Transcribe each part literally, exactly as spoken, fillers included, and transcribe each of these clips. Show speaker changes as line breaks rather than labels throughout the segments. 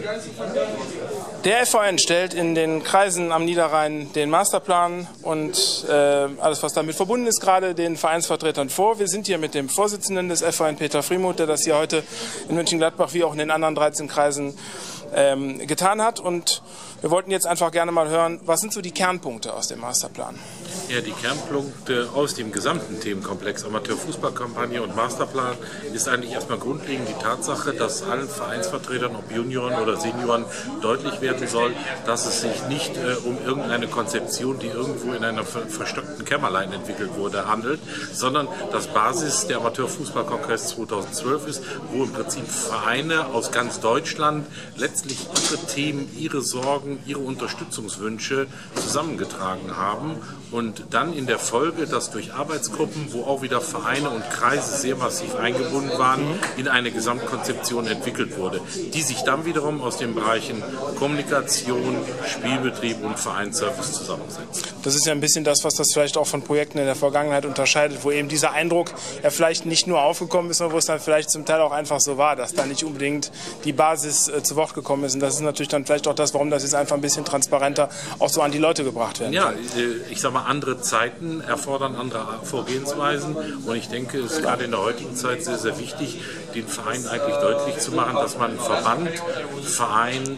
Der F V N stellt in den Kreisen am Niederrhein den Masterplan und äh, alles, was damit verbunden ist, gerade den Vereinsvertretern vor. Wir sind hier mit dem Vorsitzenden des F V N, Peter Friemuth, der das hier heute in Mönchengladbach wie auch in den anderen dreizehn Kreisen ähm, getan hat. Und wir wollten jetzt einfach gerne mal hören, was sind so die Kernpunkte aus dem Masterplan?
Ja, die Kernpunkte aus dem gesamten Themenkomplex Amateurfußballkampagne und Masterplan ist eigentlich erstmal grundlegend die Tatsache, dass allen Vereinsvertretern, ob Junioren oder Senioren, deutlich werden soll, dass es sich nicht äh, um irgendeine Konzeption, die irgendwo in einer ver verstockten Kämmerlein entwickelt wurde, handelt, sondern dass Basis der Amateurfußballkongress zweitausendzwölf ist, wo im Prinzip Vereine aus ganz Deutschland letztlich ihre Themen, ihre Sorgen, ihre Unterstützungswünsche zusammengetragen haben und dann in der Folge, dass durch Arbeitsgruppen, wo auch wieder Vereine und Kreise sehr massiv eingebunden waren, in eine Gesamtkonzeption entwickelt wurde, die sich dann wiederum aus den Bereichen Kommunikation, Spielbetrieb und Vereinsservice zusammensetzt.
Das ist ja ein bisschen das, was das vielleicht auch von Projekten in der Vergangenheit unterscheidet, wo eben dieser Eindruck ja vielleicht nicht nur aufgekommen ist, sondern wo es dann vielleicht zum Teil auch einfach so war, dass da nicht unbedingt die Basis äh, zu Wort gekommen ist. Und das ist natürlich dann vielleicht auch das, warum das jetzt einfach ein bisschen transparenter auch so an die Leute gebracht werden kann.
Ja, ich sag mal, andere Zeiten erfordern andere Vorgehensweisen und ich denke, es ist gerade in der heutigen Zeit sehr, sehr wichtig, den Vereinen eigentlich deutlich zu machen, dass man Verband, Verein,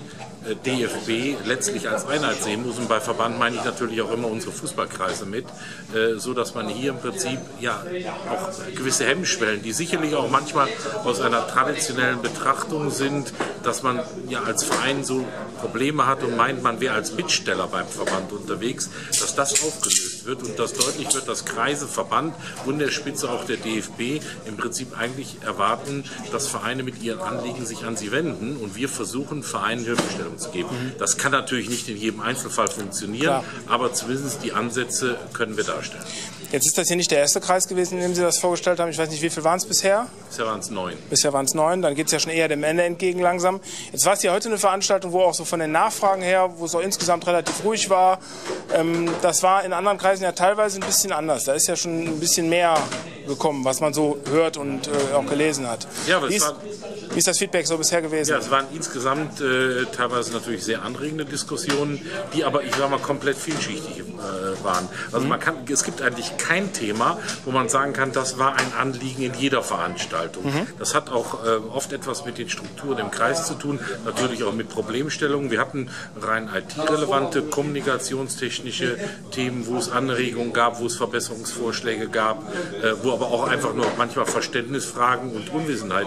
D F B letztlich als Einheit sehen muss, und bei Verband meine ich natürlich auch immer unsere Fußballkreise mit, äh, so dass man hier im Prinzip ja auch gewisse Hemmschwellen, die sicherlich auch manchmal aus einer traditionellen Betrachtung sind, dass man ja als Verein so Probleme hat und meint, man wäre als Bittsteller beim Verband unterwegs, dass das aufgelöst wird und dass deutlich wird, dass Kreise, Verband und der Spitze auch der D F B im Prinzip eigentlich erwarten, dass Vereine mit ihren Anliegen sich an sie wenden und wir versuchen, Vereinen Hilfestellung zu geben. Mhm. Das kann natürlich nicht in jedem Einzelfall funktionieren, klar, aber zumindest die Ansätze können wir darstellen.
Jetzt ist das hier nicht der erste Kreis gewesen, in dem Sie das vorgestellt haben. Ich weiß nicht, wie viel waren es bisher?
Bisher waren es neun.
Bisher waren es neun, dann geht es ja schon eher dem Ende entgegen langsam. Jetzt war es ja heute eine Veranstaltung, wo auch so von den Nachfragen her, wo es auch insgesamt relativ ruhig war. Ähm, das war in anderen Kreisen ja teilweise ein bisschen anders. Da ist ja schon ein bisschen mehr gekommen, was man so hört und äh, auch gelesen hat. Ja, aber wie, ist, war, wie ist das Feedback so bisher gewesen?
Ja, es waren insgesamt äh, teilweise natürlich sehr anregende Diskussionen, die aber, ich sag mal, komplett vielschichtig äh, waren. Also mhm. man kann, es gibt eigentlich kein Thema, wo man sagen kann, das war ein Anliegen in jeder Veranstaltung. Mhm. Das hat auch äh, oft etwas mit den Strukturen im Kreis zu tun, natürlich auch mit Problemstellungen. Wir hatten rein I T-relevante, kommunikationstechnische Themen, wo es Anregungen gab, wo es Verbesserungsvorschläge gab, äh, wo aber auch einfach nur manchmal Verständnisfragen und Unwissenheit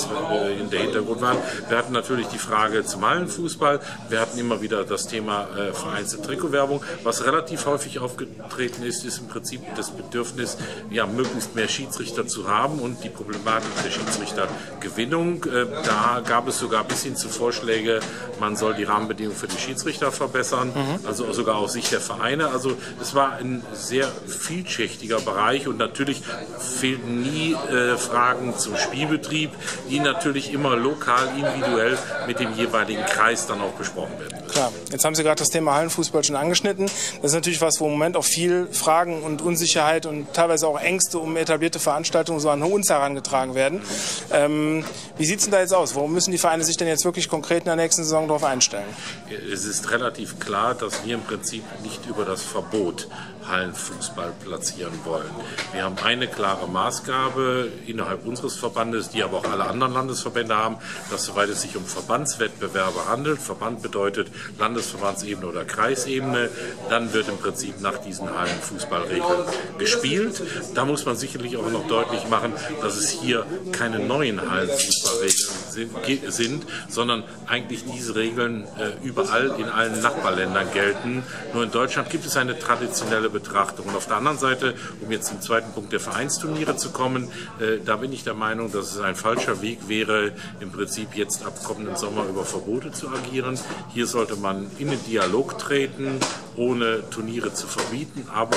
in der Hintergrund waren. Wir hatten natürlich die Frage zum Hallenfußball, wir hatten immer wieder das Thema äh, vereinzelte Trikotwerbung. Was relativ häufig aufgetreten ist, ist im Prinzip das Bedürfnis, ja, möglichst mehr Schiedsrichter zu haben und die Problematik der Schiedsrichtergewinnung. Äh, da gab es sogar bis hin zu Vorschläge, man soll die Rahmenbedingungen für die Schiedsrichter verbessern, mhm. also sogar aus Sicht der Vereine. Also es war ein sehr vielschichtiger Bereich und natürlich fehlten nie äh, Fragen zum Spielbetrieb, die natürlich immer lokal, individuell mit dem jeweiligen Kreis dann auch besprochen werden müssen.
Klar, jetzt haben Sie gerade das Thema Hallenfußball schon angeschnitten. Das ist natürlich was, wo im Moment auch viel Fragen und Unsicherheit und teilweise auch Ängste um etablierte Veranstaltungen so an uns herangetragen werden. Ähm, wie sieht es denn da jetzt aus? Worum müssen die Vereine sich denn jetzt wirklich konkret in der nächsten Saison darauf einstellen?
Es ist relativ klar, dass wir im Prinzip nicht über das Verbot Hallenfußball platzieren wollen. Wir haben eine klare Maßgabe innerhalb unseres Verbandes, die aber auch alle anderen Landesverbände haben, dass soweit es sich um Verbandswettbewerbe handelt, Verband bedeutet Landesverbandsebene oder Kreisebene, dann wird im Prinzip nach diesen Hallenfußballregeln gespielt. Da muss man sicherlich auch noch deutlich machen, dass es hier keine neuen Hallenfußballregeln sind, sondern eigentlich diese Regeln äh, überall in allen Nachbarländern gelten. Nur in Deutschland gibt es eine traditionelle Betrachtung. Und auf der anderen Seite, um jetzt zum zweiten Punkt der Vereinsturniere zu kommen, äh, da bin ich der Meinung, dass es ein falscher Weg wäre, im Prinzip jetzt ab kommenden Sommer über Verbote zu agieren. Hier sollte man in den Dialog treten, ohne Turniere zu verbieten, aber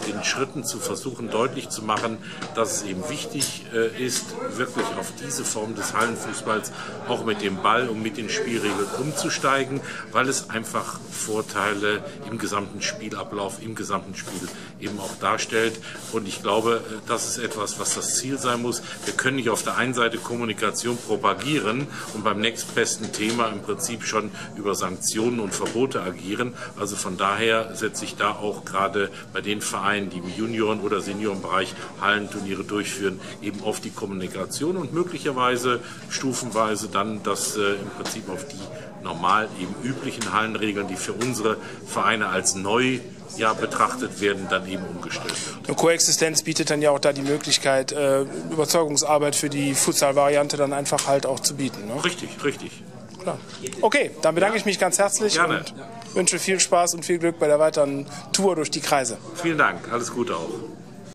den Schritten zu versuchen, deutlich zu machen, dass es eben wichtig äh, ist, wirklich auf diese Form des Hallenfußballs auch mit dem Ball und mit den Spielregeln umzusteigen, weil es einfach Vorteile im gesamten Spielablauf, im gesamten Spiel eben auch darstellt. Und ich glaube, das ist etwas, was das Ziel sein muss. Wir können nicht auf der einen Seite Kommunikation propagieren und beim nächstbesten Thema im Prinzip schon über Sanktionen und Verbote agieren. Also von daher setze ich da auch gerade bei den Vereinen, die im Junioren- oder Seniorenbereich Hallenturniere durchführen, eben auf die Kommunikation und möglicherweise stufenweise dann das äh, im Prinzip auf die normal eben üblichen Hallenregeln, die für unsere Vereine als neu ja, betrachtet werden, dann eben umgestellt wird.
Eine Koexistenz bietet dann ja auch da die Möglichkeit, äh, Überzeugungsarbeit für die Futsal-Variante dann einfach halt auch zu bieten. Ne?
Richtig, richtig.
Klar. Okay, dann bedanke ich mich ganz herzlich
Gerne.
Und wünsche viel Spaß und viel Glück bei der weiteren Tour durch die Kreise.
Vielen Dank, alles Gute auch.